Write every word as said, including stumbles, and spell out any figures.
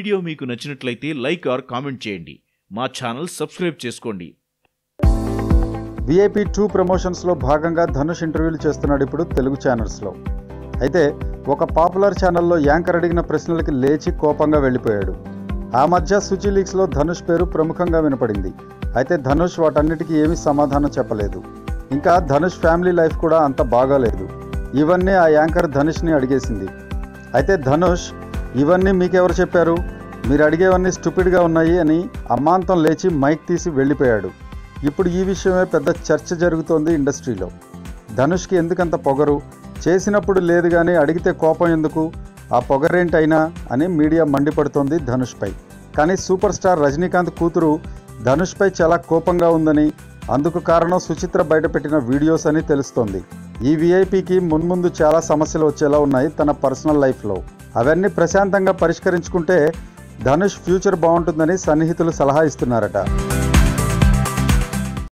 Video మీకు నచ్చినట్లయితే like are comment చేయండి. మా ఛానల్ సబ్స్క్రైబ్ చేసుకోండి. విఐపి టూ ప్రమోషన్స్లో భాగంగా ధనుష్ ఇంటర్వ్యూలు చేస్తున్నాడు ఇప్పుడు తెలుగు ఛానల్స్లో. అయితే ఒక పాపులర్ ఛానల్లో యాంకర్ అడిగిన ప్రశ్నలకి లేచి కోపంగా వెళ్ళిపోయాడు. ఆ మధ్య సుచి లీక్స్లో ధనుష్ పేరు ప్రముఖంగా వినపడింది. అయితే ధనుష్ వాటన్నిటికీ ఏమీ సమాధానం చెప్పలేదు. ఇంకా ధనుష్ ఫ్యామిలీ లైఫ్ కూడా అంత బాగాలేదు. ఇవన్నీ ఆ యాంకర్ ధనుష్ని అడిగేసింది. అయితే ధనుష్, ఇవన్నీ మీకెవరు చెప్పారు, మీరు అడిగేవన్నీ స్టూపిడ్గా ఉన్నాయి అని అమాంతం లేచి మైక్ తీసి వెళ్ళిపోయాడు. ఇప్పుడు ఈ విషయమే పెద్ద చర్చ జరుగుతోంది ఇండస్ట్రీలో. ధనుష్కి ఎందుకంత పొగరు, చేసినప్పుడు లేదు కానీ అడిగితే కోపం ఎందుకు, ఆ పొగరేంటైనా అని మీడియా మండిపడుతోంది ధనుష్పై. కానీ సూపర్ స్టార్ రజనీకాంత్ కూతురు ధనుష్పై చాలా కోపంగా ఉందని, అందుకు కారణం సుచిత్ర బయటపెట్టిన వీడియోస్ అని తెలుస్తోంది. ఈ విఐపికి మున్ముందు చాలా సమస్యలు వచ్చేలా ఉన్నాయి తన పర్సనల్ లైఫ్లో. అవన్నీ ప్రశాంతంగా పరిష్కరించుకుంటే ధనుష్ ఫ్యూచర్ బాగుంటుందని సన్నిహితులు సలహా ఇస్తున్నారట.